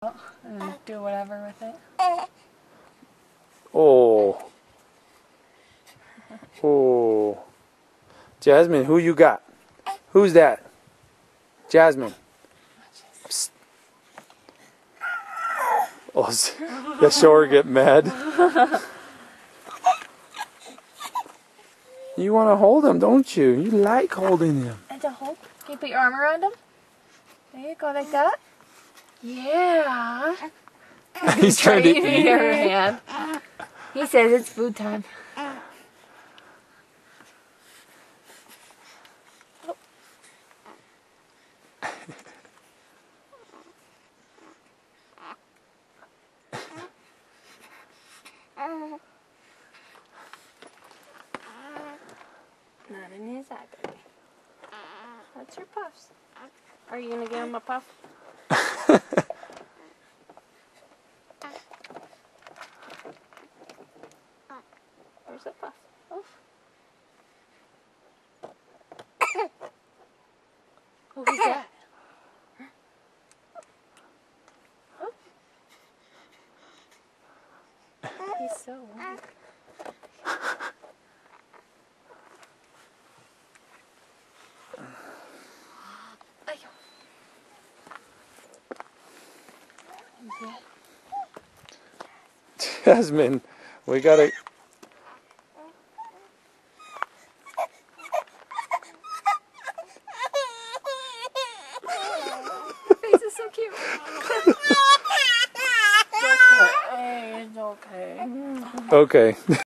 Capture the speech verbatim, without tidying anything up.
and do whatever with it. Oh. Oh. Jasmine, who you got? Who's that? Jasmine. Psst. Oh, yeah, show her get mad. You want to hold him, don't you? You like holding him. And to hold, can you put your arm around him? There you go, like that. Yeah. He's trying to eat. Your hand. He says it's food time. Not in his eye, baby. That's your puffs. Are you gonna give him a puff? There's a puff. Oh. Oh, who's that? Oh. He's so warm. Jasmine, we gotta. Your face is so cute. It's okay. It's okay. Okay.